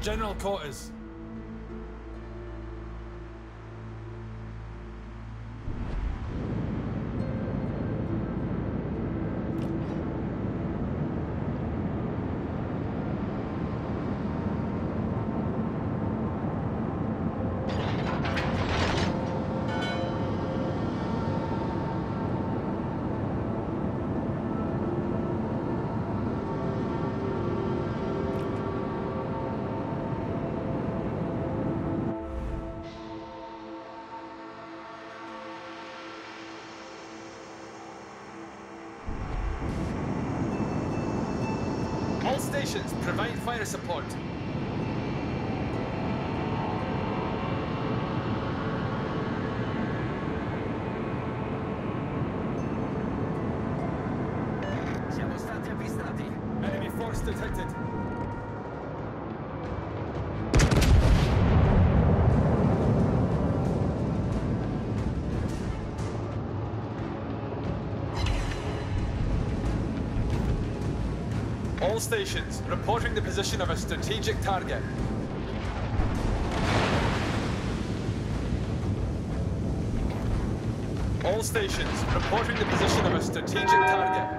General quarters. All stations provide fire support. Siamo stati avvistati. Enemy force detected. All stations reporting the position of a strategic target. All stations reporting the position of a strategic target.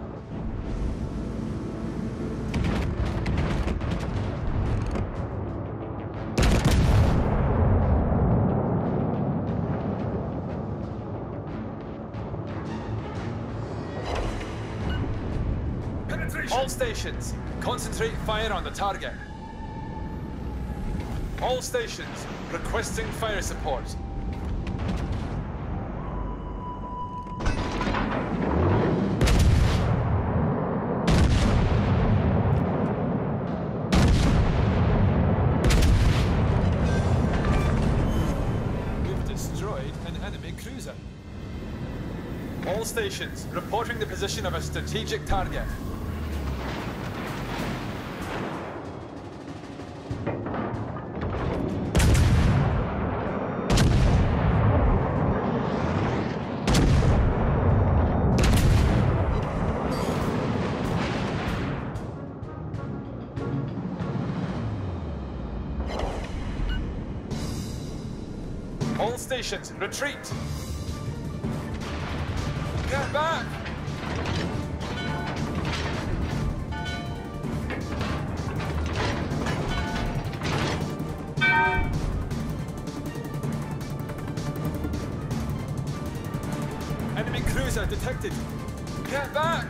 All stations, concentrate fire on the target. All stations, requesting fire support. We've destroyed an enemy cruiser. All stations, reporting the position of a strategic target. All stations, retreat! Get back! Enemy cruiser detected! Get back!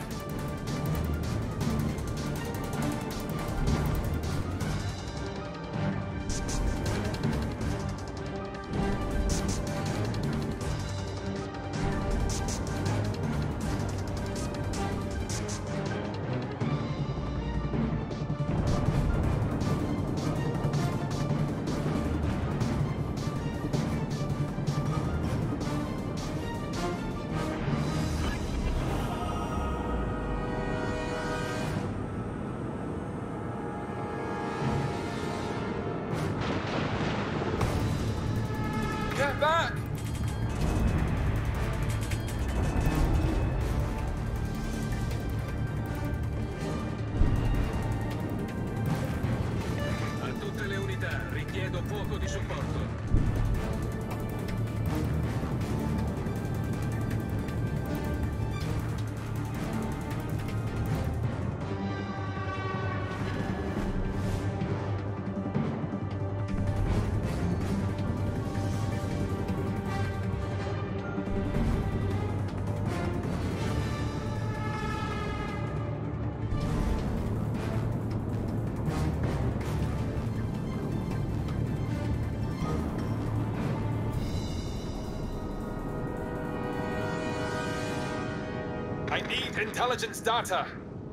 Get back! A tutte le unità, richiedo fuoco di supporto. I need intelligence data.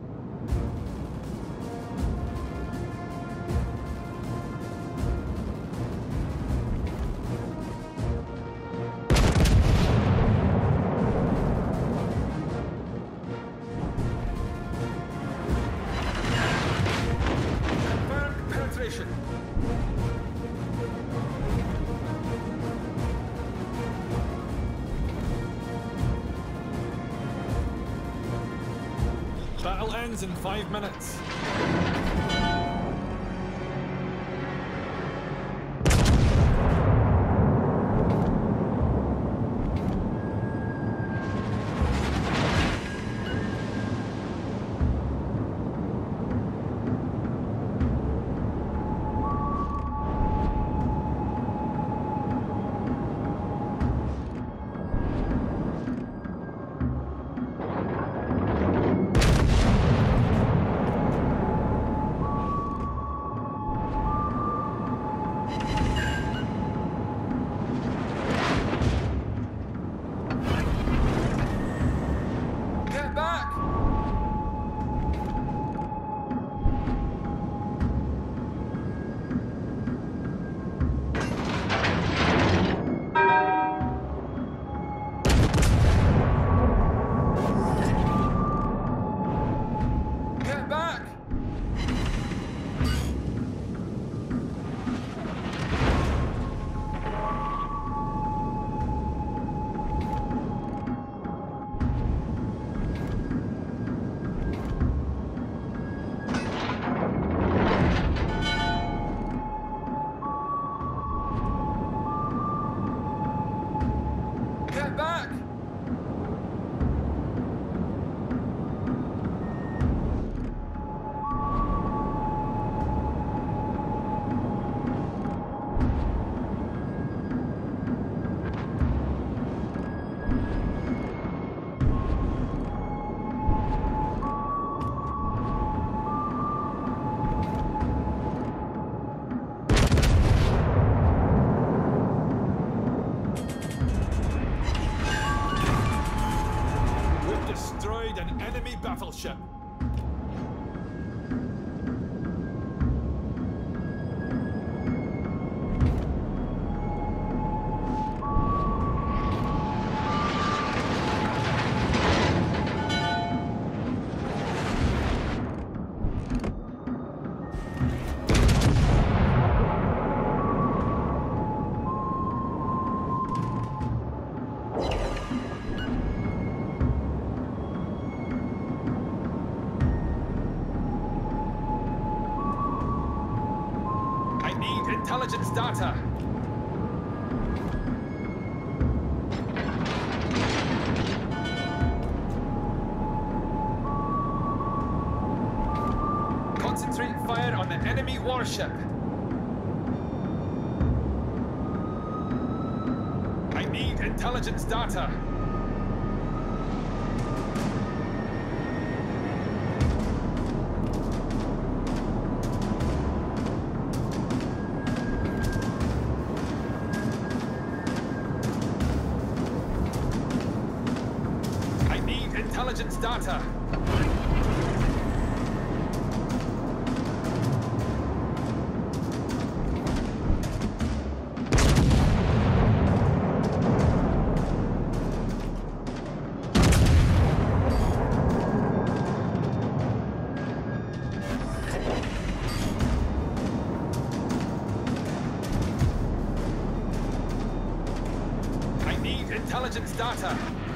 Confirmed penetration. Battle ends in 5 minutes. an enemy battleship. Intelligence data. Concentrate fire on the enemy warship. I need intelligence data. Intelligence data. I need intelligence data.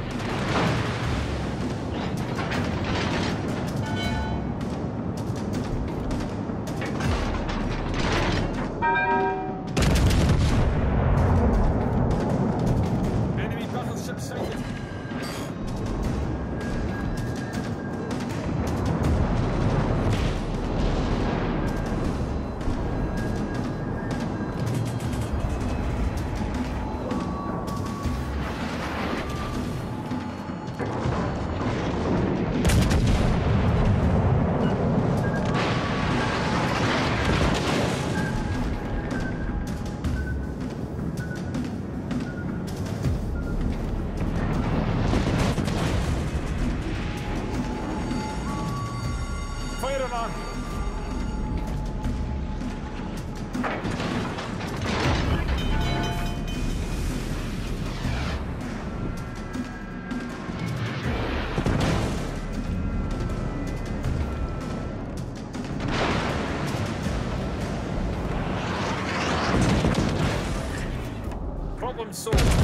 Fire them on! Problem solved.